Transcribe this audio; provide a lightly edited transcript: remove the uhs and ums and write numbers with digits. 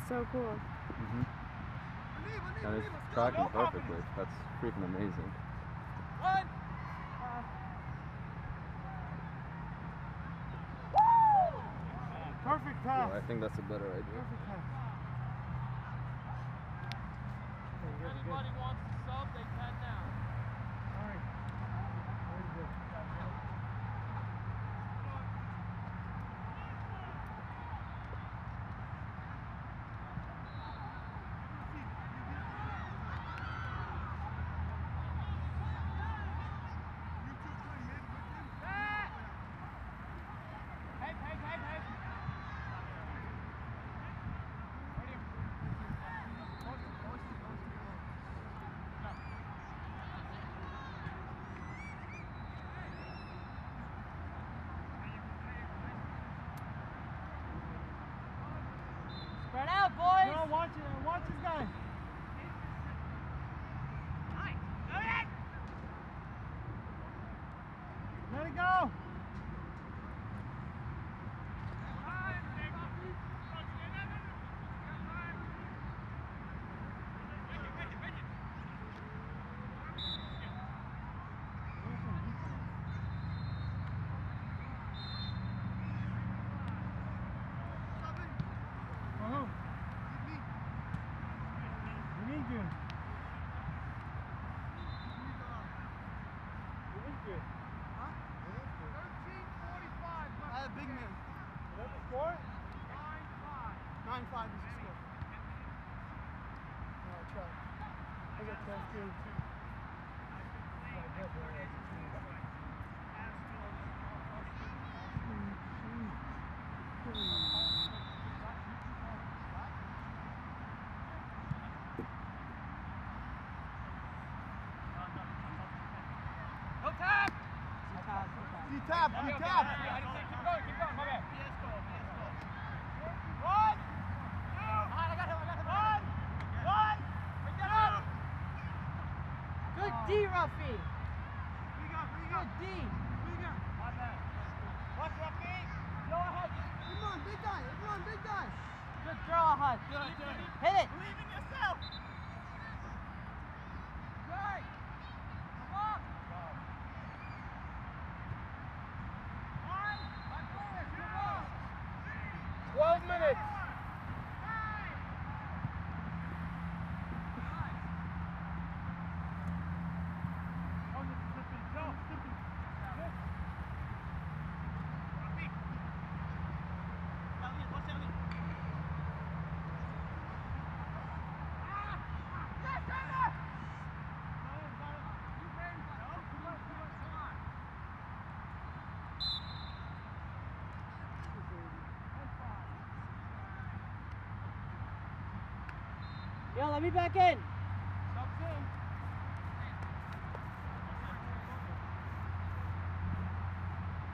so cool. And it's tracking perfectly. That's freaking amazing. Perfect pass. Yeah, I think that's a better idea. Perfect pass. If anybody wants to sub, they can now. All right. Very good. Spread out, boys! No, watch this guy. Let it go. We need you. Huh? 13:45. I had a big man. Is that the score? 9-5. 9-5 is the score. No, I tried. I got 12 too. No tap! You tap, you tap. Keep going, my bad. One! I got him. One! Pick that up! Good D, Ruffy! Good D! My bad. Watch, Ruffy! Go ahead. Come on, big guy. Everyone, big guy. Good throw, Ahad. Hit it! Believe in yourself. Good! Come on! 12 minutes! Yo, let me back in.